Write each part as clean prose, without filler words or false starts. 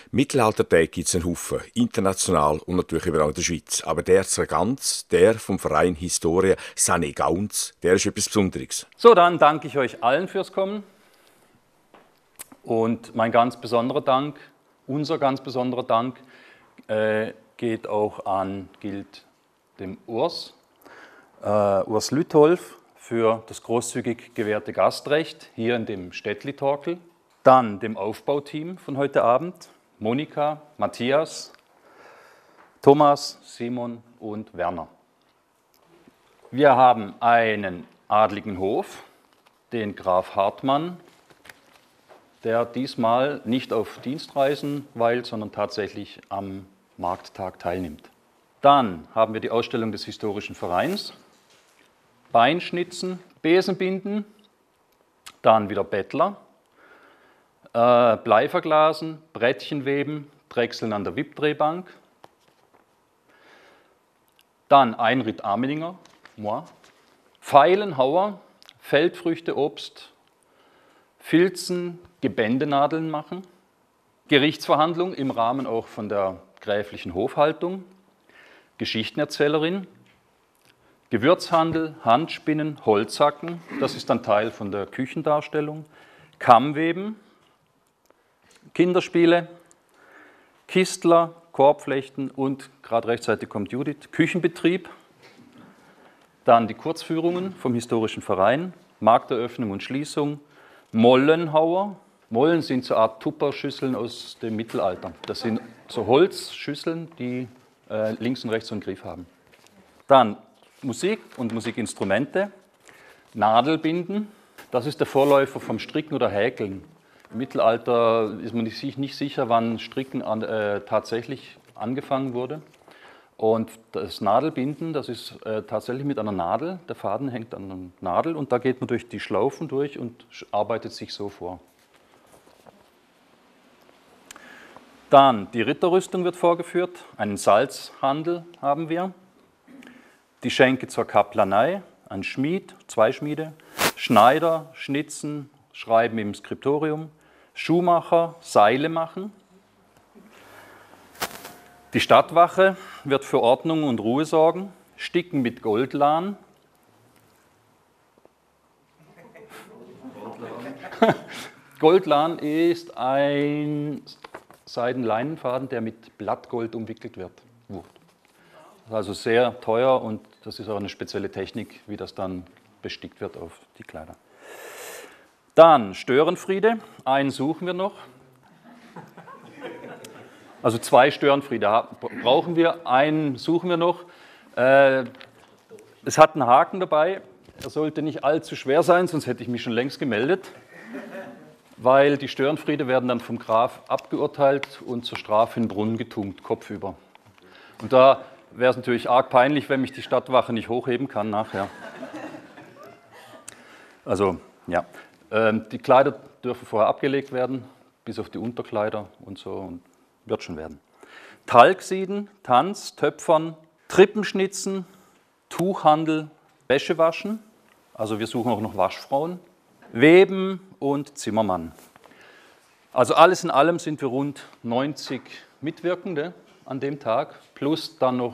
Mittelaltertage gibt es einen Haufen, international und natürlich überall in der Schweiz. Aber der Zerganz, der vom Verein Historia Sané Gauns, der ist etwas Besonderes. So, dann danke ich euch allen fürs Kommen. Und mein ganz besonderer Dank, unser ganz besonderer Dank, gilt dem Urs Lütolf für das großzügig gewährte Gastrecht hier in dem Städtli-Torkel. Dann dem Aufbauteam von heute Abend, Monika, Matthias, Thomas, Simon und Werner. Wir haben einen adligen Hof, den Graf Hartmann, der diesmal nicht auf Dienstreisen weilt, sondern tatsächlich am Markttag teilnimmt. Dann haben wir die Ausstellung des Historischen Vereins, Beinschnitzen, Besenbinden, dann wieder Bettler, Bleiverglasen, Brettchenweben, Drechseln an der Wippdrehbank, dann Einritt Amelinger, moi, Pfeilenhauer, Feldfrüchte, Obst, Filzen, Gebändenadeln machen, Gerichtsverhandlung im Rahmen auch von der gräflichen Hofhaltung, Geschichtenerzählerin, Gewürzhandel, Handspinnen, Holzhacken, das ist ein Teil von der Küchendarstellung, Kammweben, Kinderspiele, Kistler, Korbflechten und, gerade rechtzeitig kommt Judith, Küchenbetrieb, dann die Kurzführungen vom Historischen Verein, Markteröffnung und Schließung, Mollenhauer. Mollen sind so eine Art Tupperschüsseln aus dem Mittelalter. Das sind so Holzschüsseln, die links und rechts so einen Griff haben. Dann Musik und Musikinstrumente, Nadelbinden. Das ist der Vorläufer vom Stricken oder Häkeln. Im Mittelalter ist man sich nicht sicher, wann Stricken tatsächlich angefangen wurde. Und das Nadelbinden, das ist tatsächlich mit einer Nadel. Der Faden hängt an einer Nadel und da geht man durch die Schlaufen durch und arbeitet sich so vor. Dann die Ritterrüstung wird vorgeführt, einen Salzhandel haben wir, die Schenke zur Kaplanei, ein Schmied, zwei Schmiede, Schneider, Schnitzen, Schreiben im Skriptorium, Schuhmacher, Seile machen. Die Stadtwache wird für Ordnung und Ruhe sorgen, Sticken mit Goldlahn. Goldlahn ist ein Seidenleinenfaden, der mit Blattgold umwickelt wird. Das ist also sehr teuer und das ist auch eine spezielle Technik, wie das dann bestickt wird auf die Kleider. Dann Störenfriede, einen suchen wir noch. Also 2 Störenfriede brauchen wir, einen suchen wir noch. Es hat einen Haken dabei, er sollte nicht allzu schwer sein, sonst hätte ich mich schon längst gemeldet. Weil die Störenfriede werden dann vom Graf abgeurteilt und zur Strafe in den Brunnen getunkt, kopfüber. Und da wäre es natürlich arg peinlich, wenn mich die Stadtwache nicht hochheben kann nachher. Also, ja. Die Kleider dürfen vorher abgelegt werden, bis auf die Unterkleider und so, und wird schon werden. Talgsieden, Tanz, Töpfern, Trippenschnitzen, Tuchhandel, Wäsche waschen. Also wir suchen auch noch Waschfrauen. Weben und Zimmermann. Also alles in allem sind wir rund 90 Mitwirkende an dem Tag, plus dann noch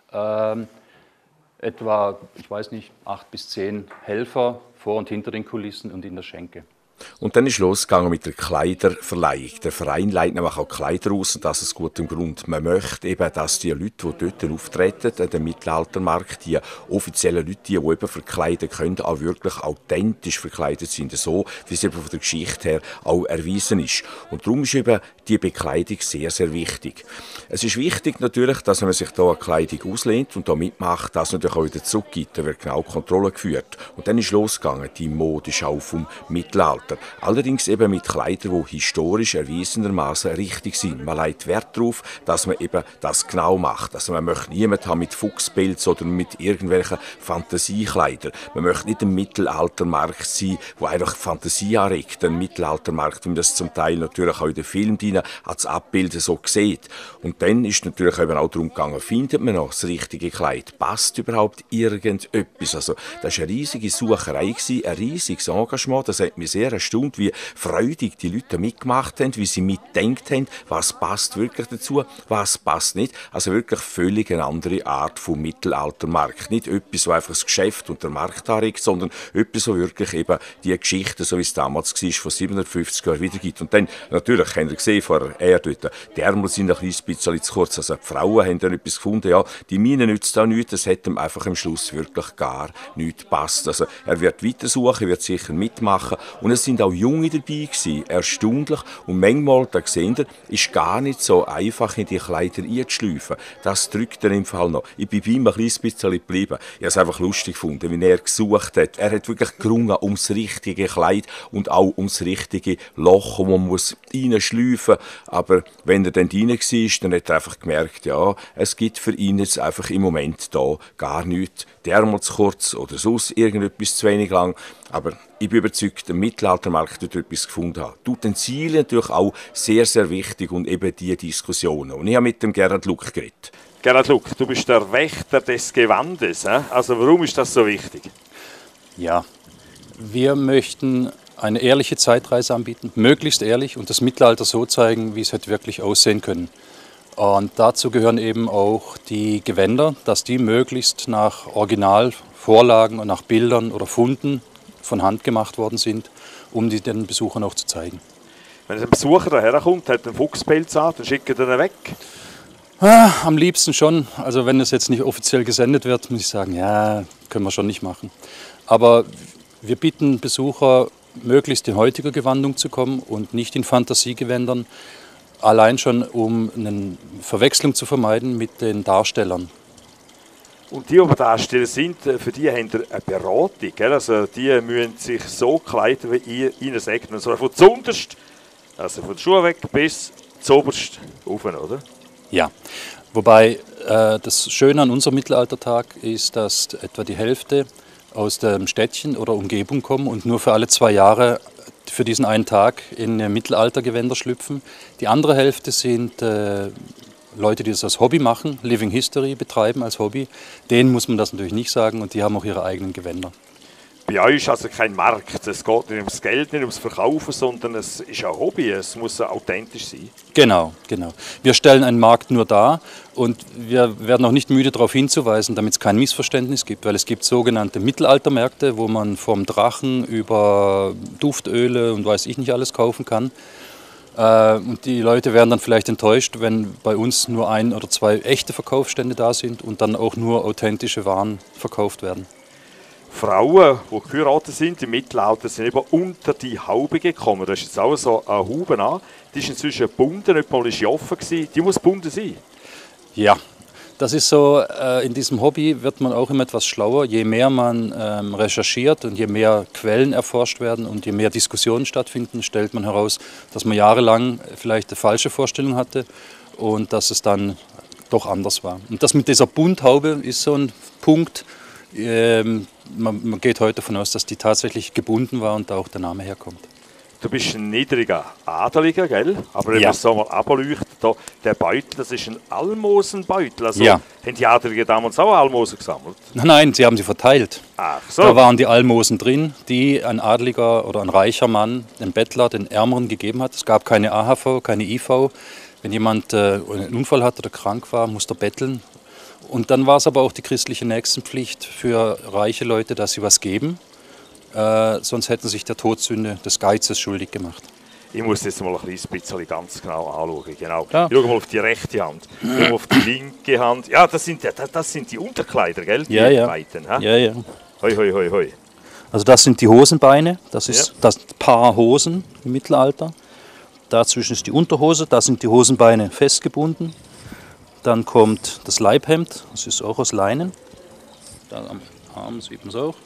etwa, ich weiß nicht, 8 bis 10 Helfer vor und hinter den Kulissen und in der Schenke. Und dann ist losgegangen mit der Kleiderverleihung. Der Verein leiht nämlich auch Kleider aus und das aus gutem Grund. Man möchte eben, dass die Leute, die dort auftreten, an dem Mittelaltermarkt, die offiziellen Leute, die eben verkleiden können, auch wirklich authentisch verkleidet sind. So, wie es eben von der Geschichte her auch erwiesen ist. Und darum ist eben die Bekleidung sehr, sehr wichtig. Es ist wichtig natürlich, dass man sich da eine Kleidung auslehnt und da mitmacht, dass man natürlich auch wieder zurückgibt. Da wird genau Kontrolle geführt. Und dann ist losgegangen, die Modeschau vom Mittelalter. Allerdings eben mit Kleidern, die historisch erwiesenermaßen richtig sind. Man legt Wert darauf, dass man eben das genau macht. Also man möchte niemanden haben mit Fuchspelz oder mit irgendwelchen Fantasiekleidern. Man möchte nicht ein Mittelaltermarkt sein, der einfach Fantasie anregt. Ein Mittelaltermarkt, wie man das zum Teil natürlich auch in den Filmen als Abbilden so sieht. Und dann ist natürlich eben auch darum gegangen, findet man noch das richtige Kleid? Passt überhaupt irgendetwas? Also das war eine riesige Sucherei, ein riesiges Engagement. Das hat mich sehr erstaunt. erstaunt, wie freudig die Leute mitgemacht haben, wie sie mitdenkt haben, was passt wirklich dazu, was passt nicht. Also wirklich völlig eine andere Art vom Mittelaltermarkt. Nicht etwas, so einfach das Geschäft und der Markt anregt, sondern etwas, so wirklich eben die Geschichte, so wie es damals war, von 750 Jahren wiedergibt. Und dann, natürlich, habt ihr gesehen, vorher, dort, die Ärmel sind ein bisschen zu kurz, also die Frauen haben dann etwas gefunden, ja, die Mine nützt da nichts, das hat ihm einfach am Schluss wirklich gar nichts gepasst. Also er wird weitersuchen, wird sicher mitmachen und es sind auch Junge dabei gewesen, erstaunlich und manchmal, da seht ihr, ist gar nicht so einfach in die Kleider einzuschleifen. Das drückt er im Fall noch. Ich bin bei ihm ein kleines bisschen geblieben. Ich habe es einfach lustig gefunden, wie er gesucht hat. Er hat wirklich gerungen ums richtige Kleid und auch ums richtige Loch, wo man muss reinschleifen. Aber wenn er dann rein war, dann hat er einfach gemerkt, ja, es gibt für ihn jetzt einfach im Moment da gar nichts. Die Ärmel zu kurz oder sonst irgendetwas zu wenig lang. Aber ich bin überzeugt, der Mittelaltermarkt wird etwas gefunden haben. Die Utensilien natürlich auch sehr, sehr wichtig und eben die Diskussionen. Und ich habe mit dem Gerhard Luck geredet. Gerhard Luck, du bist der Wächter des Gewandes. Also warum ist das so wichtig? Ja, wir möchten eine ehrliche Zeitreise anbieten, möglichst ehrlich und das Mittelalter so zeigen, wie es hätte wirklich aussehen können. Und dazu gehören eben auch die Gewänder, dass die möglichst nach Originalvorlagen und nach Bildern oder Funden von Hand gemacht worden sind, um die den Besuchern auch zu zeigen. Wenn ein Besucher daherkommt, hat einen Fuchspelz an, dann schickt er ihn weg? Am liebsten schon. Also wenn es jetzt nicht offiziell gesendet wird, muss ich sagen, ja, können wir schon nicht machen. Aber wir bitten Besucher, möglichst in heutiger Gewandung zu kommen und nicht in Fantasiegewändern, allein schon um eine Verwechslung zu vermeiden mit den Darstellern. Und die Darsteller sind, für die haben ihr eine Beratung. Gell? Also die müssen sich so kleiden, wie ihr ihnen sagt. Also von zuunterst, also von der Schuhe weg bis zuoberst rauf, oder? Ja, wobei das Schöne an unserem Mittelaltertag ist, dass etwa die Hälfte aus dem Städtchen oder Umgebung kommen und nur für alle 2 Jahre für diesen einen Tag in Mittelaltergewänder schlüpfen. Die andere Hälfte sind Leute, die das als Hobby machen, Living History betreiben als Hobby. Denen muss man das natürlich nicht sagen und die haben auch ihre eigenen Gewänder. Bei euch ist also kein Markt, es geht nicht ums Geld, nicht ums Verkaufen, sondern es ist ein Hobby, es muss authentisch sein. Genau, genau. Wir stellen einen Markt nur dar und wir werden auch nicht müde darauf hinzuweisen, damit es kein Missverständnis gibt, weil es gibt sogenannte Mittelaltermärkte, wo man vom Drachen über Duftöle und weiß ich nicht alles kaufen kann. Und die Leute werden dann vielleicht enttäuscht, wenn bei uns nur 1 oder 2 echte Verkaufsstände da sind und dann auch nur authentische Waren verkauft werden. Frauen, die geheiratet sind im Mittelalter, sind eben unter die Haube gekommen. Da ist jetzt auch so eine Haube an. Die ist inzwischen gebunden, nicht mal ist sie offen gewesen. Die muss gebunden sein. Ja, das ist so, in diesem Hobby wird man auch immer etwas schlauer. Je mehr man recherchiert und je mehr Quellen erforscht werden und je mehr Diskussionen stattfinden, stellt man heraus, dass man jahrelang vielleicht eine falsche Vorstellung hatte und dass es dann doch anders war. Und das mit dieser Bunthaube ist so ein Punkt. Man geht heute davon aus, dass die tatsächlich gebunden war und da auch der Name herkommt. Du bist ein niedriger Adeliger, gell? Aber wenn man es so mal ableuchtet, der Beutel, das ist ein Almosenbeutel. Also ja. Haben die Adeligen damals auch Almosen gesammelt? Nein, sie haben sie verteilt. Ach so. Da waren die Almosen drin, die ein Adeliger oder ein reicher Mann, den Bettler, den Ärmeren gegeben hat. Es gab keine AHV, keine IV. Wenn jemand einen Unfall hat oder krank war, musste er betteln. Und dann war es aber auch die christliche Nächstenpflicht für reiche Leute, dass sie was geben. Sonst hätten sich der Todsünde des Geizes schuldig gemacht. Ich muss jetzt mal ein kleines bisschen ganz genau anschauen. Genau. Ja. Ich schaue mal auf die rechte Hand, ich auf die linke Hand. Ja, das sind die Unterkleider, gell? Die ja. Weiten, Ja. Hoi, hoi, hoi, hoi. Also das sind die Hosenbeine, das ist das Paar Hosen im Mittelalter. Dazwischen ist die Unterhose, da sind die Hosenbeine festgebunden. Dann kommt das Leibhemd, das ist auch aus Leinen. Da am Arm sieht man es auch.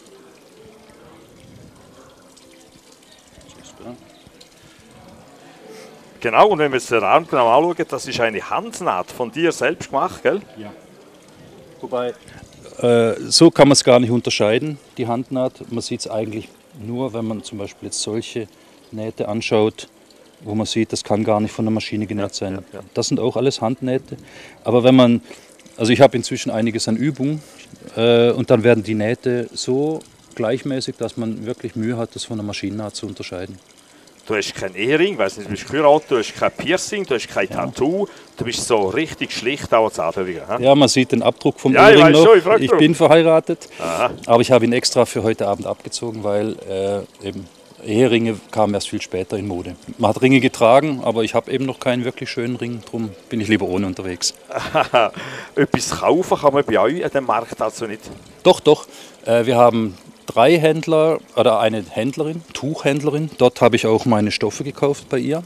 Genau, und wenn wir jetzt den Arm genau anschauen, das ist eine Handnaht von dir selbst gemacht, gell? Ja. Wobei, so kann man es gar nicht unterscheiden, die Handnaht. Man sieht es eigentlich nur, wenn man zum Beispiel jetzt solche Nähte anschaut, wo man sieht, das kann gar nicht von der Maschine genäht sein. Ja. Das sind auch alles Handnähte. Aber wenn man, also ich habe inzwischen einiges an Übung und dann werden die Nähte so gleichmäßig, dass man wirklich Mühe hat, das von der Maschinennaht zu unterscheiden. Du hast keinen Ehering, weiss nicht, du bist geheiratet, du hast kein Piercing, du hast kein Tattoo. Du bist so richtig schlicht auch als Adeliger. Ja, man sieht den Abdruck vom Ja, Ehering noch. Schon, ich bin verheiratet, Aha. aber ich habe ihn extra für heute Abend abgezogen, weil eben Eheringe kamen erst viel später in Mode. Man hat Ringe getragen, aber ich habe eben noch keinen wirklich schönen Ring, darum bin ich lieber ohne unterwegs. Etwas kaufen kann man bei euch an dem Markt also nicht? Doch, doch. Wir haben 3 Händler oder eine Händlerin, Tuchhändlerin. Dort habe ich auch meine Stoffe gekauft bei ihr,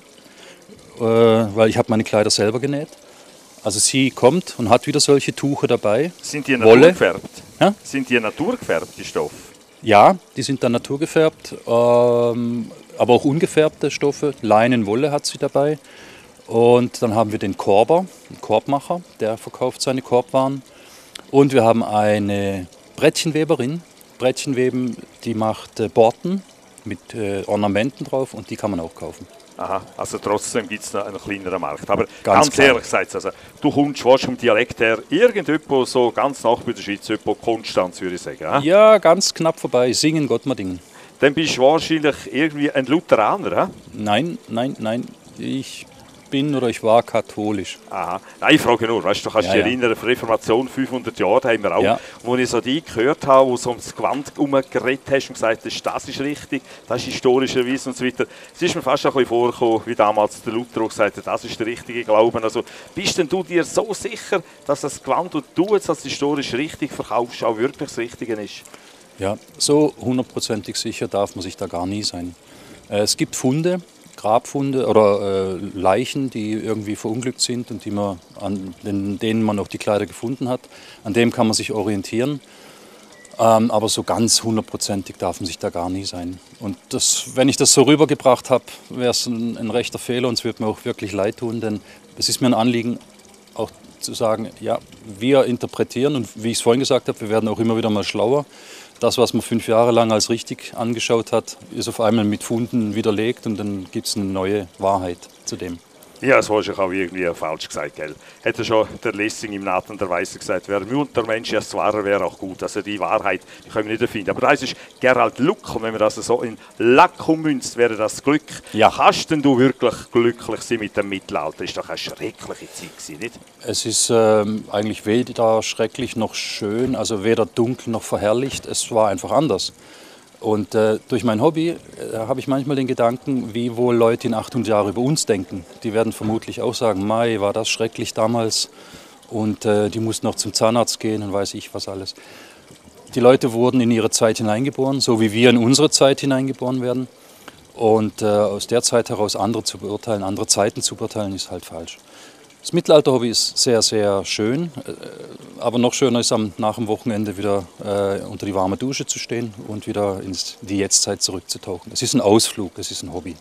weil ich habe meine Kleider selber genäht. Also sie kommt und hat wieder solche Tuche dabei. Sind die Wolle. naturgefärbt? Ja? Sind die naturgefärbt, die Stoffe? Ja, die sind dann naturgefärbt, aber auch ungefärbte Stoffe. Leinenwolle hat sie dabei. Und dann haben wir den Korber, einen Korbmacher, der verkauft seine Korbwaren. Und wir haben eine Brettchenweberin. Brettchenweben, die macht Borten mit Ornamenten drauf und die kann man auch kaufen. Aha, also trotzdem gibt es noch einen kleineren Markt. Aber Ganz ganz ehrlich gesagt, also, du kommst fast vom Dialekt her irgendwo so ganz nach bei der Schweiz, etwa Konstanz würde ich sagen. He? Ja, ganz knapp vorbei. Singen Gott mal Dingen. Dann bist du wahrscheinlich irgendwie ein Lutheraner. He? Nein, nein, nein. Ich bin oder ich war katholisch. Aha. Nein, ich frage nur, weißt, du kannst dich erinnern, auf Reformation 500 Jahre haben wir auch, Ja. wo ich so dich gehört habe, wo du ums Gewand herumgeredet hast und gesagt hast, das ist richtig, das ist historischerweise und so weiter. Es ist mir fast ein bisschen vorgekommen, wie damals der Luther auch gesagt hat, das ist der richtige Glauben. Also bist denn du dir so sicher, dass das Gewand, das du jetzt als historisch richtig verkaufst, auch wirklich das Richtige ist? Ja, so hundertprozentig sicher darf man sich da gar nie sein. Es gibt Funde, Grabfunde oder Leichen, die irgendwie verunglückt sind und an denen man auch die Kleider gefunden hat. An dem kann man sich orientieren. Aber so ganz hundertprozentig darf man sich da gar nie sein. Und wenn ich das so rübergebracht habe, wäre es ein rechter Fehler und es wird mir auch wirklich leid tun, denn es ist mir ein Anliegen, auch zu sagen, ja, wir interpretieren und wie ich es vorhin gesagt habe, wir werden auch immer wieder mal schlauer. Das, was man 5 Jahre lang als richtig angeschaut hat, ist auf einmal mit Funden widerlegt und dann gibt es eine neue Wahrheit zu dem. Ja, das hast du auch irgendwie falsch gesagt, gell? Hätte schon der Lessing im Nathan der Weise gesagt, wer Mut der Mensch erst wahrer wäre auch gut. Also die Wahrheit, die können wir nicht erfinden. Aber das ist Gerald Luck und wenn man das so in Lack ummünzt, wäre das Glück. Ja. Kannst denn du wirklich glücklich sein mit dem Mittelalter? Das ist doch eine schreckliche Zeit gewesen, nicht? Es ist eigentlich weder schrecklich noch schön, also weder dunkel noch verherrlicht. Es war einfach anders. Und durch mein Hobby habe ich manchmal den Gedanken, wie wohl Leute in 800 Jahren über uns denken. Die werden vermutlich auch sagen, Mai, war das schrecklich damals und die mussten noch zum Zahnarzt gehen und weiß ich was alles. Die Leute wurden in ihre Zeit hineingeboren, so wie wir in unsere Zeit hineingeboren werden. Und aus der Zeit heraus andere zu beurteilen, andere Zeiten zu beurteilen, ist halt falsch. Das Mittelalter-Hobby ist sehr, sehr schön, aber noch schöner ist nach dem Wochenende wieder unter die warme Dusche zu stehen und wieder in die Jetztzeit zurückzutauchen. Es ist ein Ausflug, es ist ein Hobby.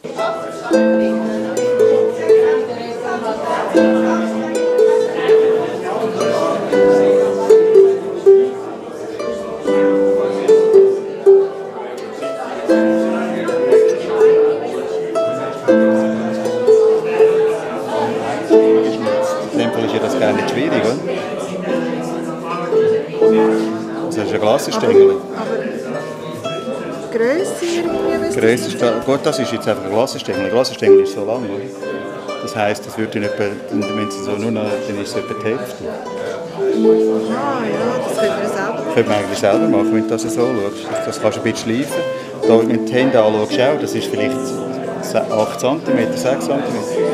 Das gar nicht schwierig, oder? Das ist ein Glasstängel. Grösse irgendwie? Grösse, gut, das ist jetzt einfach ein Glasstängel. Ein Glasstängel ist so lang, oder? Das heisst, das würde wenn sie so nur noch, dann ist es etwa die Hälfte. Ah ja, das könnte man selber machen. Könnte man eigentlich selber machen, wenn du das so schaust. Das kannst du ein bisschen schleifen. Da, wenn du die Hände anschaust, auch, das ist vielleicht 8 cm, 6 cm.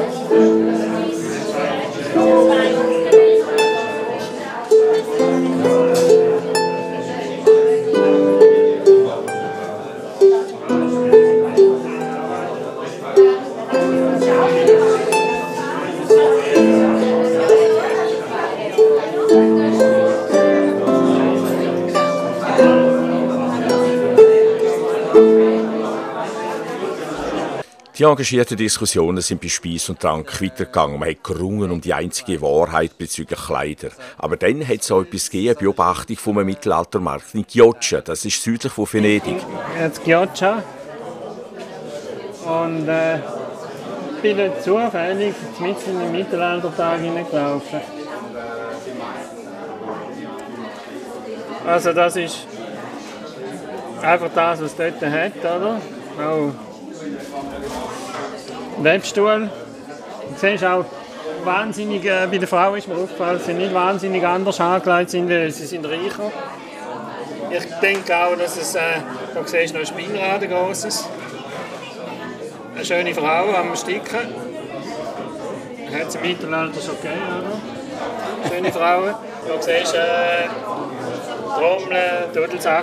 Die engagierten Diskussionen sind bei Speis und Trank weitergegangen. Man hat gerungen um die einzige Wahrheit bezüglich Kleider. Aber dann hat es auch etwas gegeben, eine Beobachtung vom Mittelaltermarkt in Chioggia. Das ist südlich von Venedig. Jetzt Chioggia. Und bin dort zufällig mitten in den Mittelaltertag hineingelaufen. Also das ist einfach das, was es dort hat, oder? Auch Webstuhl. Du siehst auch, wahnsinnig, bei den Frauen ist mir aufgefallen, sie nicht wahnsinnig anders angelegt sind, weil sie sind reicher. Ich denke auch, dass es, da siehst du noch ein Spinnrad, ein grosses. Eine schöne Frau am Sticken. Hat es im Mittelalter schon gegeben, oder? Schöne Frauen. Da siehst du Trommel, Dudelsack.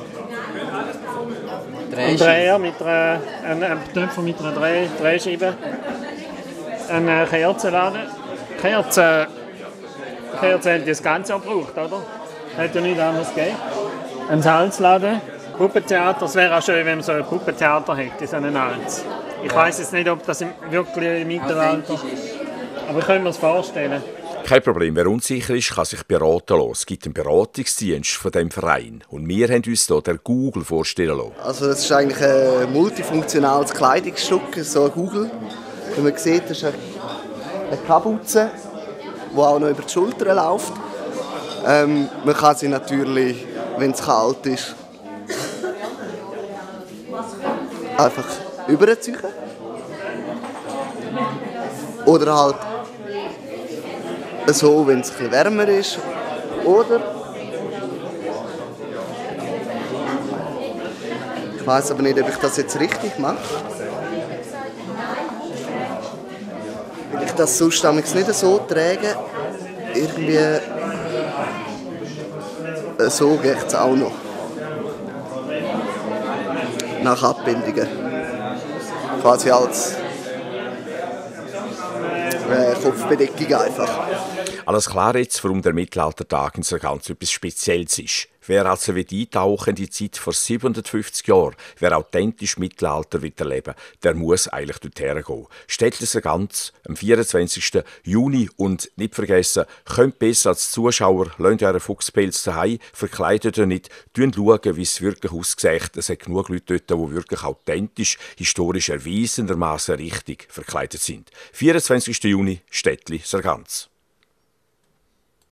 Ein Dreher mit einem Töpfer mit einer Drehscheibe. Ein Kerzenladen. Kerzen hat das Ganze auch gebraucht, oder? Hat ja nichts anderes gegeben. Ein Salzladen. Puppentheater. Es wäre auch schön, wenn man so ein Puppentheater hätte, so einen Hals. Ich weiss jetzt nicht, ob das wirklich im Mittelalter ist. Aber ich könnte mir das vorstellen. Kein Problem, wer unsicher ist, kann sich beraten lassen. Es gibt einen Beratungsdienst von diesem Verein. Und wir haben uns hier den Google vorstellen lassen. Also das ist eigentlich ein multifunktionales Kleidungsstück, so ein Google. Wie man sieht, das ist eine Kapuze, die auch noch über die Schultern läuft. Man kann sie natürlich, wenn es kalt ist, einfach überziehen. Oder halt so, wenn es ein bisschen wärmer ist. Oder ich weiss aber nicht, ob ich das jetzt richtig mache. Weil ich das sonst nicht so trage. Irgendwie so geht es auch noch. Nach Abbildungen. Quasi als Kopfbedeckung einfach. Alles klar jetzt, warum der Mittelaltertag in ganz etwas Spezielles ist. Wer also eintauchen in die Zeit vor 750 Jahren, wer authentisch Mittelalter erleben will, der muss eigentlich dorthin gehen. Städtlicher ganz am 24. Juni und nicht vergessen, könnt besser als Zuschauer, lasst euren Fuchspelz daheim, verkleidet euch nicht, schauen, wie es wirklich aussieht. Es hat genug Leute dort, die wirklich authentisch, historisch erwiesenermaßen richtig verkleidet sind. 24. Juni, Städtli Sargans.